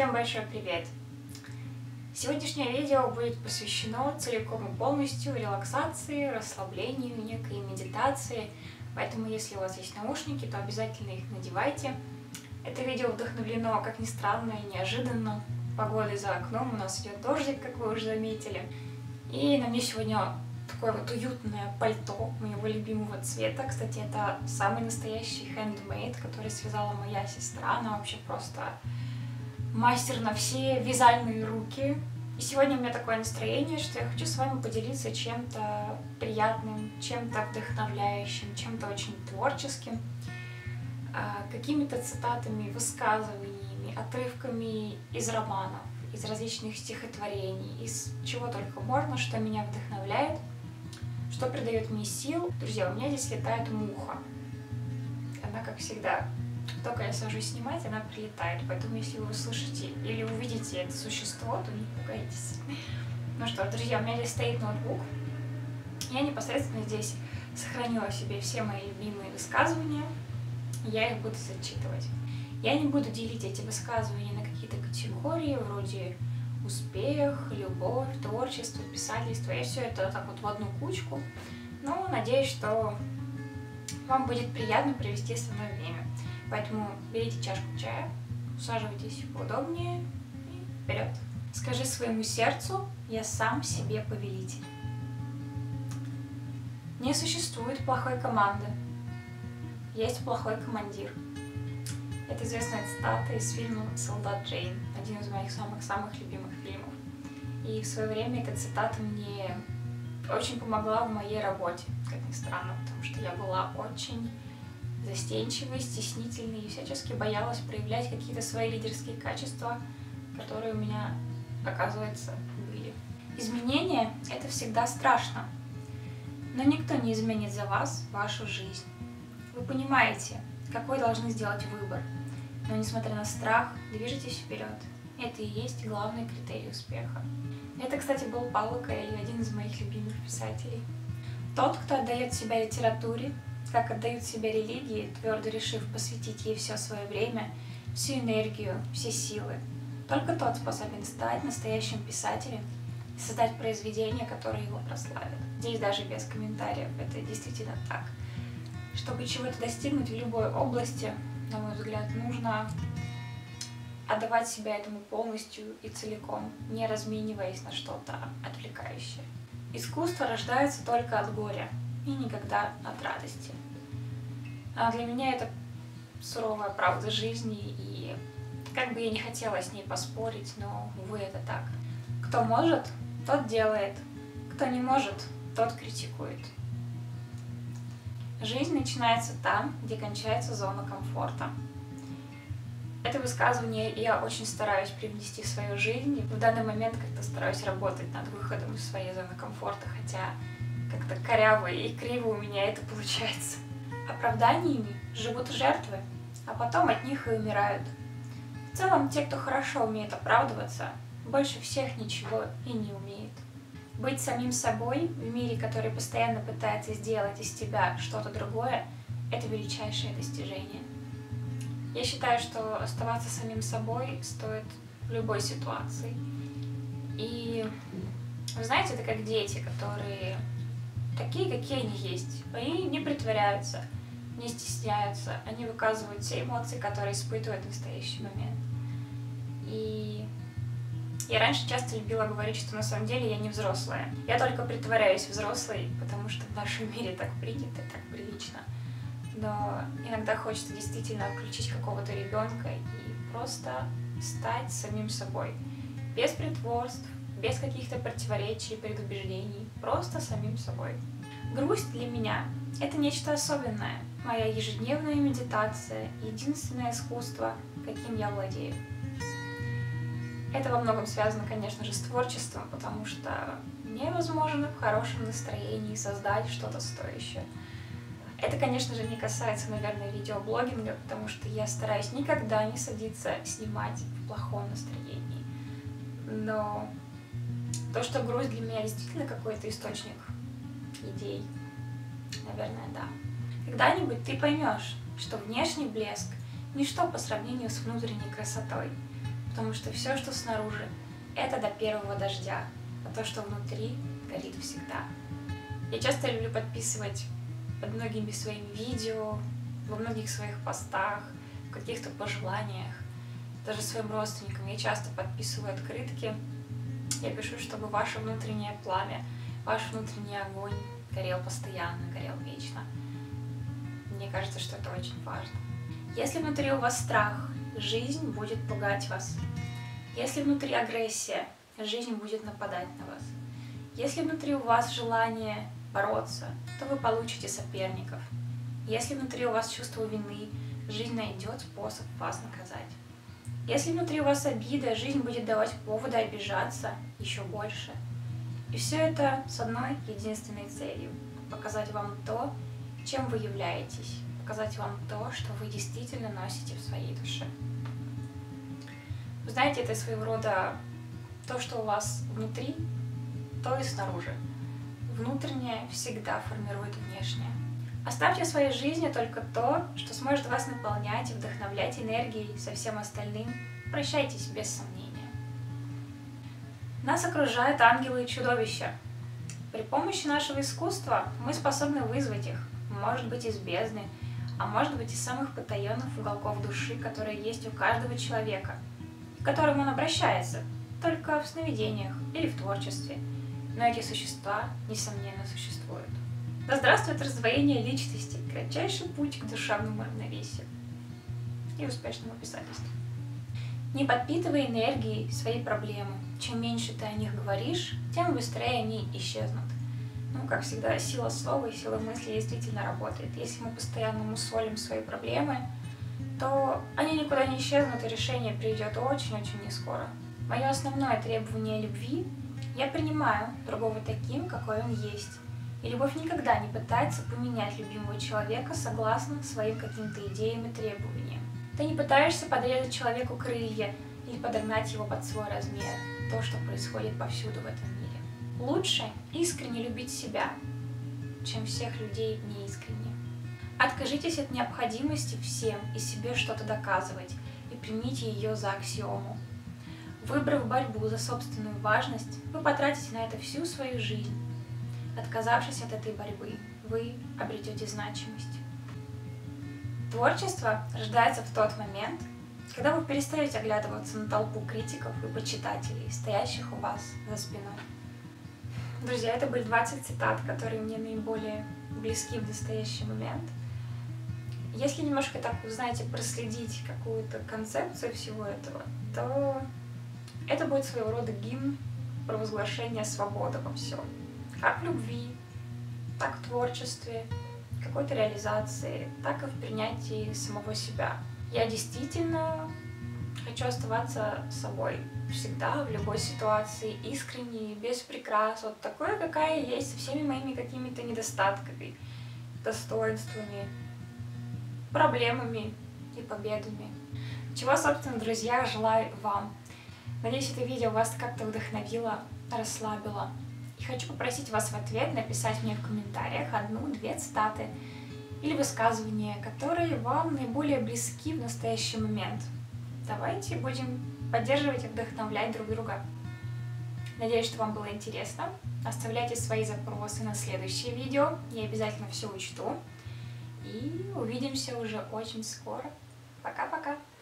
Всем большой привет! Сегодняшнее видео будет посвящено целиком и полностью релаксации, расслаблению, некой медитации. Поэтому, если у вас есть наушники, то обязательно их надевайте. Это видео вдохновлено, как ни странно и неожиданно, погодой за окном. У нас идет дождик, как вы уже заметили. И на мне сегодня такое вот уютное пальто моего любимого цвета. Кстати, это самый настоящий handmade, который связала моя сестра. Она вообще просто мастер на все вязальные руки. И сегодня у меня такое настроение, что я хочу с вами поделиться чем-то приятным, чем-то вдохновляющим, чем-то очень творческим, какими-то цитатами, высказываниями, отрывками из романов, из различных стихотворений, из чего только можно, что меня вдохновляет, что придает мне сил. Друзья, у меня здесь летает муха. Она, как всегда, только я сажусь снимать, она прилетает. Поэтому, если вы слышите или увидите это существо, то не пугайтесь. Ну что ж, друзья, у меня здесь стоит ноутбук. Я непосредственно здесь сохранила себе все мои любимые высказывания. Я их буду зачитывать. Я не буду делить эти высказывания на какие-то категории, вроде успех, любовь, творчество, писательство. Я все это так вот в одну кучку. Но надеюсь, что вам будет приятно провести со мной время. Поэтому берите чашку чая, усаживайтесь поудобнее и вперед. Скажи своему сердцу: я сам себе повелитель. Не существует плохой команды, есть плохой командир. Это известная цитата из фильма «Солдат Джейн», один из моих самых-самых любимых фильмов. И в свое время эта цитата мне очень помогла в моей работе, как ни странно, потому что я была очень застенчивой, стеснительной и всячески боялась проявлять какие-то свои лидерские качества, которые у меня, оказывается, были. Изменения — это всегда страшно, но никто не изменит за вас вашу жизнь. Вы понимаете, какой должны сделать выбор, но, несмотря на страх, движетесь вперед. Это и есть главный критерий успеха. Это, кстати, был Пауло Коэльо, один из моих любимых писателей. Тот, кто отдает себя литературе, как отдают себя религии, твердо решив посвятить ей все свое время, всю энергию, все силы. Только тот способен стать настоящим писателем и создать произведение, которое его прославит. Здесь даже без комментариев, это действительно так. Чтобы чего-то достигнуть в любой области, на мой взгляд, нужно отдавать себя этому полностью и целиком, не размениваясь на что-то отвлекающее. Искусство рождается только от горя и никогда от радости. А для меня это суровая правда жизни, и как бы я не хотела с ней поспорить, но, увы, это так. Кто может, тот делает, кто не может, тот критикует. Жизнь начинается там, где кончается зона комфорта. Это высказывание я очень стараюсь привнести в свою жизнь, и в данный момент как-то стараюсь работать над выходом из своей зоны комфорта, хотя как-то коряво и криво у меня это получается. Оправданиями живут жертвы, а потом от них и умирают. В целом, те, кто хорошо умеет оправдываться, больше всех ничего и не умеет. Быть самим собой в мире, который постоянно пытается сделать из тебя что-то другое, это величайшее достижение. Я считаю, что оставаться самим собой стоит в любой ситуации. И вы знаете, это как дети, которые такие, какие они есть. Они не притворяются, не стесняются, они выказывают все эмоции, которые испытывают в настоящий момент. И я раньше часто любила говорить, что на самом деле я не взрослая. Я только притворяюсь взрослой, потому что в нашем мире так принято, так прилично. Но иногда хочется действительно включить какого-то ребенка и просто стать самим собой. Без притворств, без каких-то противоречий, предубеждений, просто самим собой. Грусть для меня — это нечто особенное. Моя ежедневная медитация — единственное искусство, каким я владею. Это во многом связано, конечно же, с творчеством, потому что невозможно в хорошем настроении создать что-то стоящее. Это, конечно же, не касается, наверное, видеоблогинга, потому что я стараюсь никогда не садиться снимать в плохом настроении. Но то, что грусть для меня действительно какой-то источник идей, наверное, да. Когда-нибудь ты поймешь, что внешний блеск — ничто по сравнению с внутренней красотой. Потому что все, что снаружи, это до первого дождя, а то, что внутри, горит всегда. Я часто люблю подписывать под многими своими видео, во многих своих постах, в каких-то пожеланиях, даже своим родственникам. Я часто подписываю открытки. Я пишу, чтобы ваше внутреннее пламя, ваш внутренний огонь горел постоянно, горел вечно. Мне кажется, что это очень важно. Если внутри у вас страх, жизнь будет пугать вас. Если внутри агрессия, жизнь будет нападать на вас. Если внутри у вас желание бороться, то вы получите соперников. Если внутри у вас чувство вины, жизнь найдет способ вас наказать. Если внутри у вас обида, жизнь будет давать поводы обижаться еще больше. И все это с одной единственной целью – показать вам то, чем вы являетесь, показать вам то, что вы действительно носите в своей душе. Вы знаете, это своего рода то, что у вас внутри, то и снаружи. Внутреннее всегда формирует внешнее. Оставьте в своей жизни только то, что сможет вас наполнять и вдохновлять энергией, со всем остальным прощайтесь без сомнения. Нас окружают ангелы и чудовища. При помощи нашего искусства мы способны вызвать их, может быть, из бездны, а может быть, из самых потаенных уголков души, которые есть у каждого человека, к которым он обращается, только в сновидениях или в творчестве. Но эти существа, несомненно, существуют. Да здравствует раздвоение личности, кратчайший путь к душевному равновесию и успешному писательству. Не подпитывай энергией свои проблемы. Чем меньше ты о них говоришь, тем быстрее они исчезнут. Ну, как всегда, сила слова и сила мысли действительно работает. Если мы постоянно мусолим свои проблемы, то они никуда не исчезнут, и решение придет очень-очень нескоро. Мое основное требование любви – я принимаю другого таким, какой он есть. И любовь никогда не пытается поменять любимого человека согласно своим каким-то идеям и требованиям. Ты не пытаешься подрезать человеку крылья или подогнать его под свой размер, то, что происходит повсюду в этом мире. Лучше искренне любить себя, чем всех людей неискренне. Откажитесь от необходимости всем и себе что-то доказывать и примите ее за аксиому. Выбрав борьбу за собственную важность, вы потратите на это всю свою жизнь. Отказавшись от этой борьбы, вы обретете значимость. Творчество рождается в тот момент, когда вы перестаете оглядываться на толпу критиков и почитателей, стоящих у вас за спиной. Друзья, это были 20 цитат, которые мне наиболее близки в настоящий момент. Если немножко так, знаете, проследить какую-то концепцию всего этого, то это будет своего рода гимн провозглашения свободы во всем. Как в любви, так в творчестве, какой-то реализации, так и в принятии самого себя. Я действительно хочу оставаться собой всегда, в любой ситуации, искренней, без прикрас, вот такой, какая я есть, со всеми моими какими-то недостатками, достоинствами, проблемами и победами. Чего, собственно, друзья, желаю вам. Надеюсь, это видео вас как-то вдохновило, расслабило. И хочу попросить вас в ответ написать мне в комментариях 1-2 цитаты или высказывания, которые вам наиболее близки в настоящий момент. Давайте будем поддерживать и вдохновлять друг друга. Надеюсь, что вам было интересно. Оставляйте свои запросы на следующее видео. Я обязательно все учту. И увидимся уже очень скоро. Пока-пока!